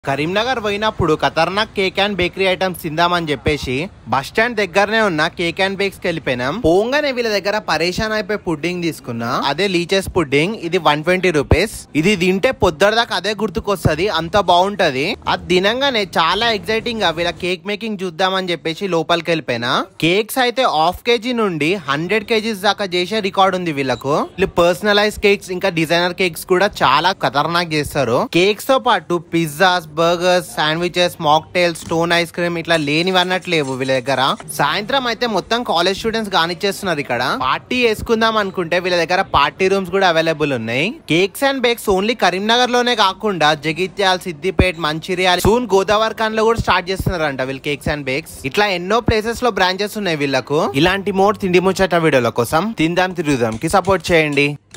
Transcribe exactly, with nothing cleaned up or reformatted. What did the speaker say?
కరీంనగర్ పోయినప్పుడు ఖతర్నాక్ cake and bakery items తిందామని చెప్పేసి బస్ స్టాండ్ దగ్గరనే ఉన్న కేక్ అండ్ బేక్స్ కి వెళ్ళిపోయినాం. పోంగానే వీళ్ళ దగ్గర పరేషాన్ అయిపోయి పుడ్డింగ్ తీసుకున్నా. అదే లీచెస్ పుడ్డింగ్. ఇది వన్ ట్వంటీ రూపీస్. ఇది తింటే పొద్దుదాకా అదే గుర్తుకొస్తుంది, అంత బాగుంటది. అది తినంగానే చాలా ఎక్సైటింగ్ గా వీళ్ళ కేక్ మేకింగ్ చూద్దామని చెప్పేసి లోపలికి వెళ్ళిపోయినా. కేక్స్ అయితే హాఫ్ కేజీ నుండి హండ్రెడ్ కేజీస్ దాకా చేసే రికార్డ్ ఉంది వీళ్ళకు. వీళ్ళు పర్సనలైజ్ కేక్స్ ఇంకా డిజైనర్ కేక్స్ కూడా చాలా ఖతర్నాక్ చేస్తారు. కేక్స్ తో పాటు pizzas, burgers, sandwiches, mocktails, stone ice cream ఇట్లా లేనివి అన్నట్టు లేవు వీళ్ళ దగ్గర. సాయంత్రం అయితే మొత్తం కాలేజ్ స్టూడెంట్స్ కానిచ్చేస్తున్నారు. ఇక్కడ పార్టీ వేసుకుందాం అనుకుంటే వీళ్ళ దగ్గర పార్టీ రూమ్స్ కూడా అవైలబుల్ ఉన్నాయి. Cakes and bakes only Karimnagar లోనే కాకుండా జగిత్యాల్, సిద్దిపేట్, మంచిర్యాల, సూన్ గోదావరి ఖాన్ లో కూడా స్టార్ట్ చేస్తున్నారంట వీళ్ళు కేక్స్ అండ్ బేక్స్. ఇట్లా ఎన్నో ప్లేసెస్ లో బ్రాంచెస్ ఉన్నాయి వీళ్ళకు. ఇలాంటి మోర్ తిండి ముచ్చట వీడియోల కోసం తిందాం తిరుగుదాం కి సపోర్ట్ చేయండి.